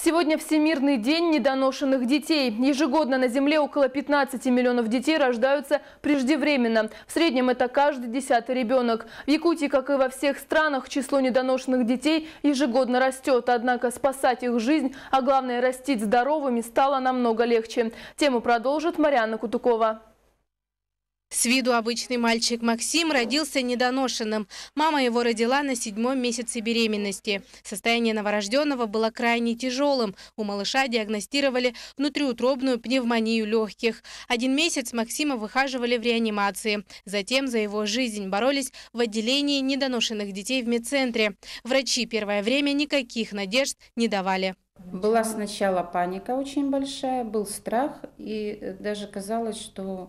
Сегодня Всемирный день недоношенных детей. Ежегодно на Земле около 15 миллионов детей рождаются преждевременно. В среднем это каждый 10-й ребенок. В Якутии, как и во всех странах, число недоношенных детей ежегодно растет. Однако спасать их жизнь, а главное растить здоровыми, стало намного легче. Тему продолжит Марьяна Кутукова. С виду обычный мальчик Максим родился недоношенным. Мама его родила на 7-м месяце беременности. Состояние новорожденного было крайне тяжелым. У малыша диагностировали внутриутробную пневмонию легких. 1 месяц Максима выхаживали в реанимации. Затем за его жизнь боролись в отделении недоношенных детей в медцентре. Врачи первое время никаких надежд не давали. Была сначала паника очень большая, был страх, и даже казалось, что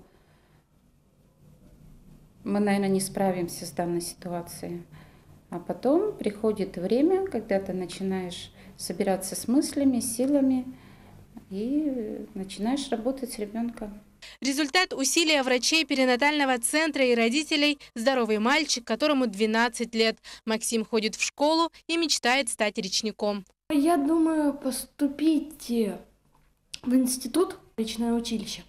мы, наверное, не справимся с данной ситуацией. А потом приходит время, когда ты начинаешь собираться с мыслями, силами и начинаешь работать с ребенком. Результат усилия врачей перинатального центра и родителей – здоровый мальчик, которому 12 лет. Максим ходит в школу и мечтает стать речником. Я думаю поступить в институт, речное училище.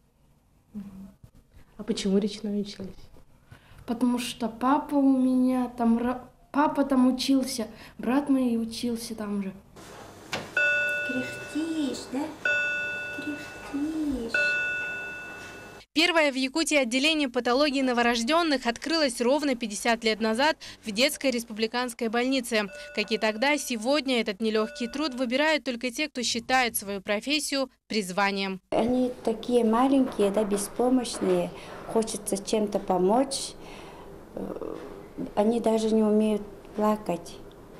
А почему речное училище? Потому что папа у меня там, папа там учился, брат мой учился там же. Кряхтишь, да? Кряхтишь. Первое в Якутии отделение патологии новорожденных открылось ровно 50 лет назад в детской республиканской больнице. Как и тогда, сегодня этот нелегкий труд выбирают только те, кто считает свою профессию призванием. Они такие маленькие, да, беспомощные, хочется чем-то помочь. Они даже не умеют плакать.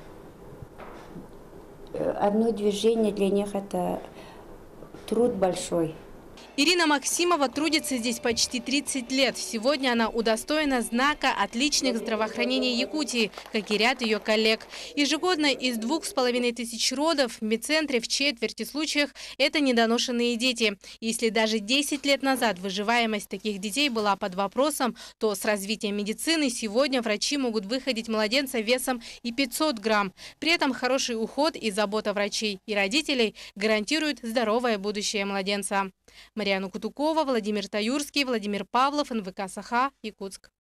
Одно движение для них – это труд большой. Ирина Максимова трудится здесь почти 30 лет. Сегодня она удостоена знака «Отличник здравоохранения Якутии», как и ряд ее коллег. Ежегодно из 2500 родов в медцентре в четверти случаев это недоношенные дети. Если даже 10 лет назад выживаемость таких детей была под вопросом, то с развитием медицины сегодня врачи могут выходить младенца весом и 500 грамм. При этом хороший уход и забота врачей и родителей гарантируют здоровое будущее младенца. Марьяна Кутукова, Владимир Таюрский, Владимир Павлов, НВК Саха, Якутск.